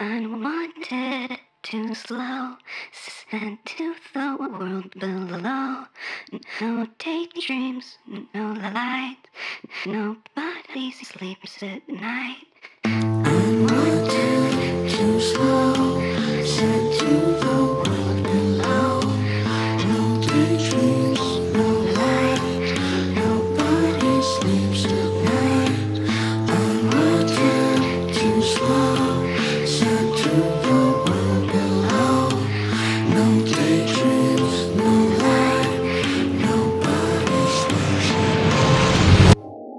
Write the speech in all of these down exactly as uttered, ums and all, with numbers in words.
Unwanted, too slow, sent to the world below. No daydreams, no light, nobody sleeps at night. Unwanted, too slow, sent to the world below. No daydreams, no light, nobody sleeps at night. Unwanted, too slow, sent to the world below. No daydreams, no light, nobody sleeps at night.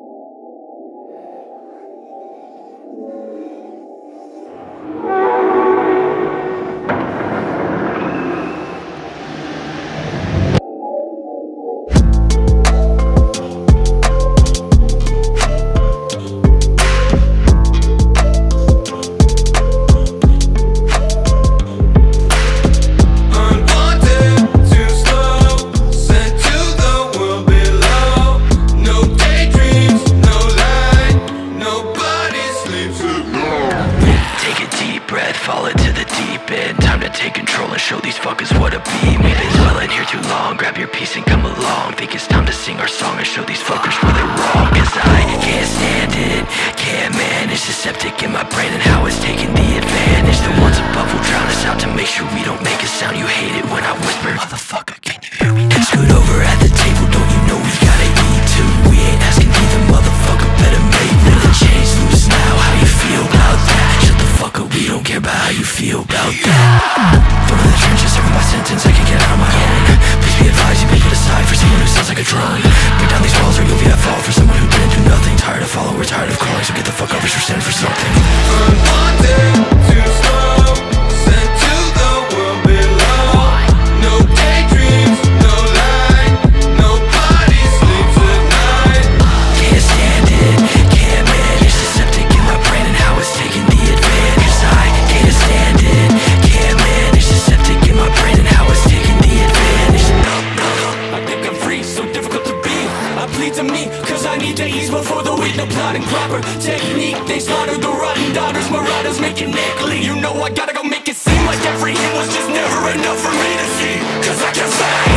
Fall into the deep end. Time to take control and show these fuckers what a beam. We've been dwelling here too long. Grab your piece and come along. Think it's time to sing our song and show these fuckers where they're wrong. Cause I can't stand it, can't manage the septic in my brain and how it's taking the advantage. The ones above will drown us out to make sure we don't make a sound. You hate it when I whisper, motherfucker, can you hear me now? Scoot over at the table, don't you know we gotta eat too? We ain't asking either, motherfucker, better make room. The chains loose now, how you feel about that? Shut the fuck up, we don't care about how you feel about that. From the trenches, every my sentence, I can get out on my own. Please be advised, you may put aside for someone who sounds like a drone. Break down these walls or you'll be at fault for someone who didn't do nothing. Tired of following, we're tired of calling, so get the fuck up and stand for something. Unwanted, too slow, sent to the world below. No daydreams, no light, nobody sleeps at night. Can't stand it, can't manage the septic in my brain and how it's taking the advantage. Cause I can't stand it, can't manage the septic in my brain and how it's taking the advantage. I think I'm free, so difficult to be. I plead to me, cause I need to ease before the weak. No plotting proper technique. They slaughter the rotten daughters, marauders make it neckly. You know I gotta go make it seem like every hint was just never enough for me to see. Cause I can't say